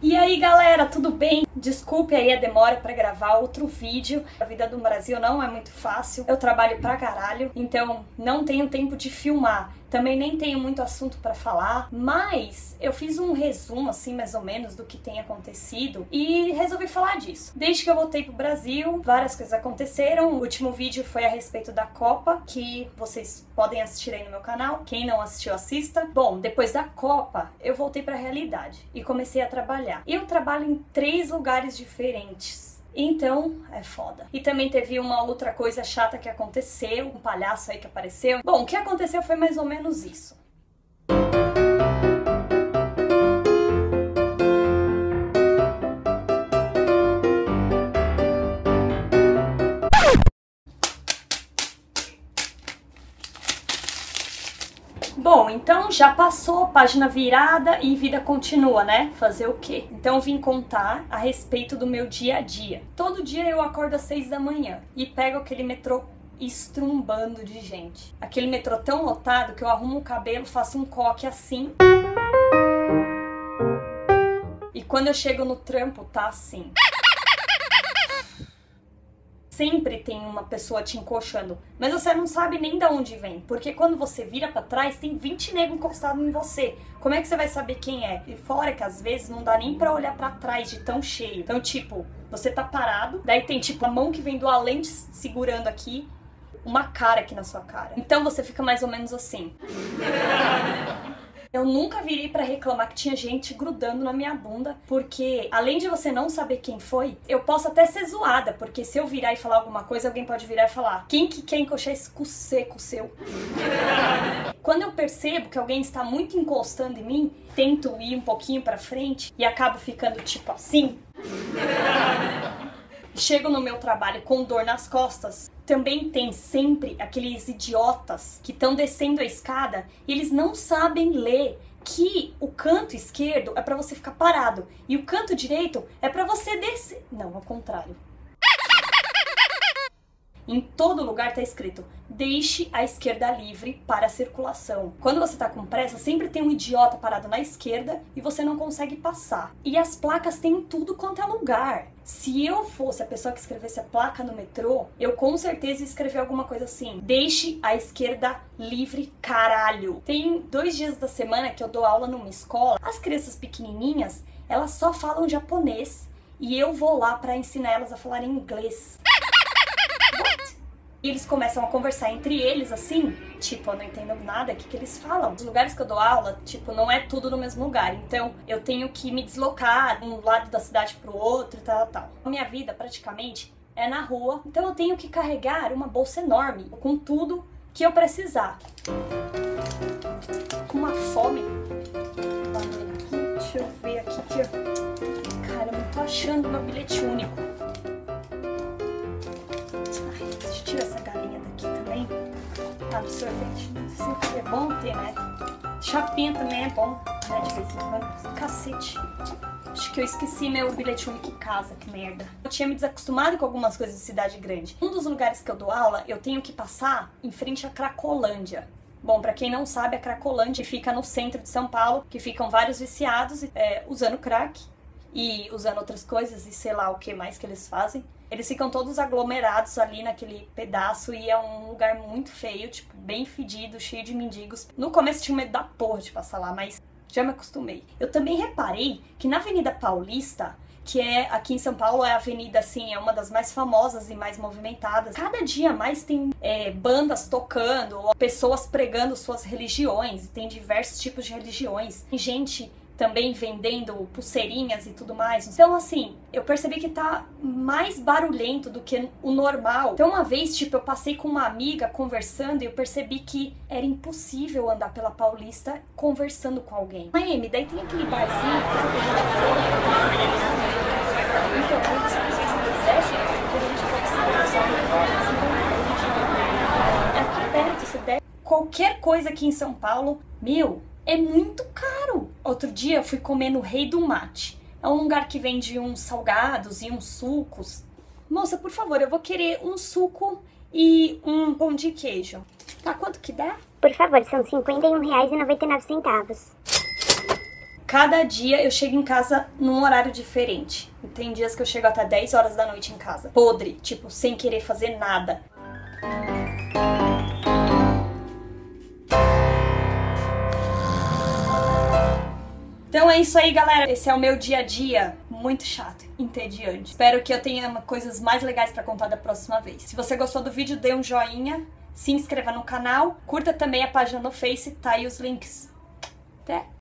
E aí galera, tudo bem? Desculpe aí a demora pra gravar outro vídeo. A vida do Brasil não é muito fácil. Eu trabalho pra caralho, então não tenho tempo de filmar. Também nem tenho muito assunto pra falar, mas eu fiz um resumo, assim, mais ou menos, do que tem acontecido e resolvi falar disso. Desde que eu voltei pro Brasil, várias coisas aconteceram. O último vídeo foi a respeito da Copa, que vocês podem assistir aí no meu canal. Quem não assistiu, assista. Bom, depois da Copa, eu voltei pra realidade e comecei a trabalhar. Eu trabalho em 3 lugares diferentes. Então, é foda. E também teve uma outra coisa chata que aconteceu, um palhaço aí que apareceu. Bom, o que aconteceu foi mais ou menos isso. Bom, então já passou, página virada e vida continua, né? Fazer o quê? Então eu vim contar a respeito do meu dia a dia. Todo dia eu acordo às 6 da manhã e pego aquele metrô estrumbando de gente. Aquele metrô tão lotado que eu arrumo o cabelo, faço um coque assim. E quando eu chego no trampo, tá assim. Sempre tem uma pessoa te encoxando, mas você não sabe nem de onde vem, porque quando você vira pra trás, tem 20 negros encostados em você. Como é que você vai saber quem é? E fora que às vezes não dá nem pra olhar pra trás de tão cheio. Então, tipo, você tá parado, daí tem tipo a mão que vem do além te segurando aqui, uma cara aqui na sua cara. Então você fica mais ou menos assim. Eu nunca virei pra reclamar que tinha gente grudando na minha bunda, porque além de você não saber quem foi, eu posso até ser zoada, porque se eu virar e falar alguma coisa, alguém pode virar e falar: quem que quer encoxar esse cu seco seu? Quando eu percebo que alguém está muito encostando em mim, tento ir um pouquinho pra frente e acabo ficando tipo assim. Chego no meu trabalho com dor nas costas. Também tem sempre aqueles idiotas que estão descendo a escada e eles não sabem ler que o canto esquerdo é pra você ficar parado e o canto direito é pra você descer. Não, ao contrário. Em todo lugar tá escrito: deixe a esquerda livre para a circulação. Quando você tá com pressa, sempre tem um idiota parado na esquerda e você não consegue passar. E as placas tem em tudo quanto é lugar. Se eu fosse a pessoa que escrevesse a placa no metrô, eu com certeza ia escrever alguma coisa assim: deixe a esquerda livre, caralho. Tem 2 dias da semana que eu dou aula numa escola. As crianças pequenininhas, elas só falam japonês e eu vou lá pra ensinar elas a falar inglês. E eles começam a conversar entre eles, assim, tipo, eu não entendo nada, o que eles falam. Os lugares que eu dou aula, tipo, não é tudo no mesmo lugar. Então, eu tenho que me deslocar de um lado da cidade pro outro e tal. A minha vida, praticamente, é na rua. Então, eu tenho que carregar uma bolsa enorme, com tudo que eu precisar. Com uma fome. Deixa eu ver aqui, cara, eu não tô achando meu bilhete único. Tira essa galinha daqui também. Absorvente. Sempre é bom ter, né? Chapinha também é bom, né? De vez em quando. Cacete. Acho que eu esqueci meu bilhete único em casa, que merda. Eu tinha me desacostumado com algumas coisas de cidade grande. Um dos lugares que eu dou aula, eu tenho que passar em frente à Cracolândia. Bom, pra quem não sabe, a Cracolândia fica no centro de São Paulo, que ficam vários viciados usando crack e usando outras coisas e sei lá o que mais que eles fazem. Eles ficam todos aglomerados ali naquele pedaço e é um lugar muito feio, tipo, bem fedido, cheio de mendigos. No começo tinha medo da porra de passar lá, mas já me acostumei. Eu também reparei que na Avenida Paulista, que é aqui em São Paulo, é a avenida, assim, é uma das mais famosas e mais movimentadas. Cada dia mais tem bandas tocando, pessoas pregando suas religiões, tem diversos tipos de religiões. Tem gente também vendendo pulseirinhas e tudo mais. Então, assim, eu percebi que tá mais barulhento do que o normal. Então, uma vez, tipo, eu passei com uma amiga conversando e eu percebi que era impossível andar pela Paulista conversando com alguém. Miami, daí tem aquele barzinho que a gente foi. Então, se vocês quisessem, a gente pode se conversar. É aqui perto, se der qualquer coisa aqui em São Paulo, meu, é muito caro. Outro dia eu fui comer no Rei do Mate. É um lugar que vende uns salgados e uns sucos. Moça, por favor, eu vou querer um suco e um pão de queijo. Tá, quanto que dá? Por favor, são R$ 51,99. cada dia eu chego em casa num horário diferente. E tem dias que eu chego até 10 horas da noite em casa. Podre, tipo, sem querer fazer nada. Então é isso aí, galera. Esse é o meu dia a dia. Muito chato, entediante. Espero que eu tenha coisas mais legais pra contar da próxima vez. Se você gostou do vídeo, dê um joinha, se inscreva no canal, curta também a página no Face, tá aí os links. Até!